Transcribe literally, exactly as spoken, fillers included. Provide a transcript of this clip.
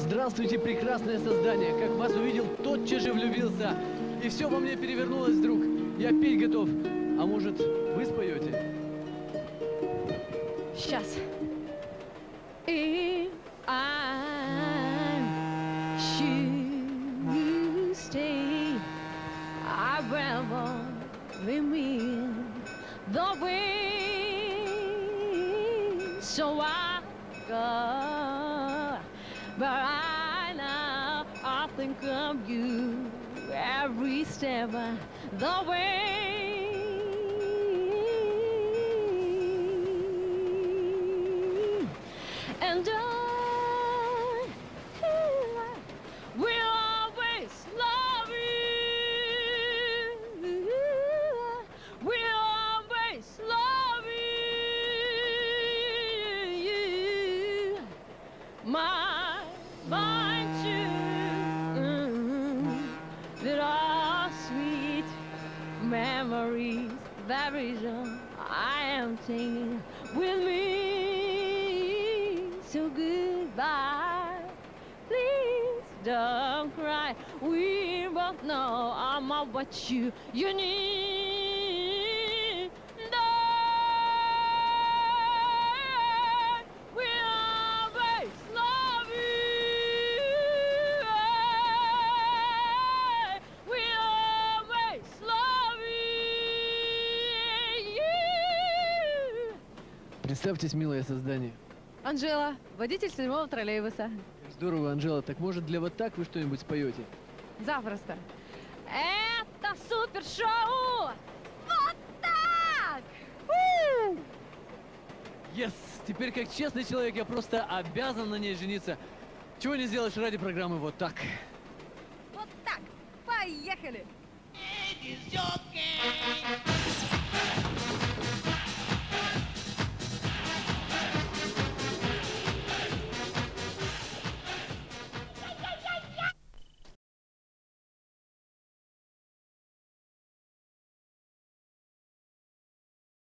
Здравствуйте, прекрасное создание. Как вас увидел, тотчас же влюбился. И все во мне перевернулось вдруг. Я петь готов. А может, вы споете? Сейчас. If I should stay, I will remain the way. So I go, but I now I think of you every step of the way. And I will always love you. Will always love you. My mind too. That are sweet memories. Very young I am taking with me. So goodbye, please don't cry. We both know I'm not what you you need. No, we always love you. We always love you. Представьтесь, милое создание. Анжела, водитель седьмого троллейбуса. Здорово, Анжела. Так может для вот так вы что-нибудь споете? Запросто. Это супершоу! Вот так! Yes! Теперь, как честный человек, я просто обязан на ней жениться. Чего не сделаешь ради программы вот так. Вот так! Поехали!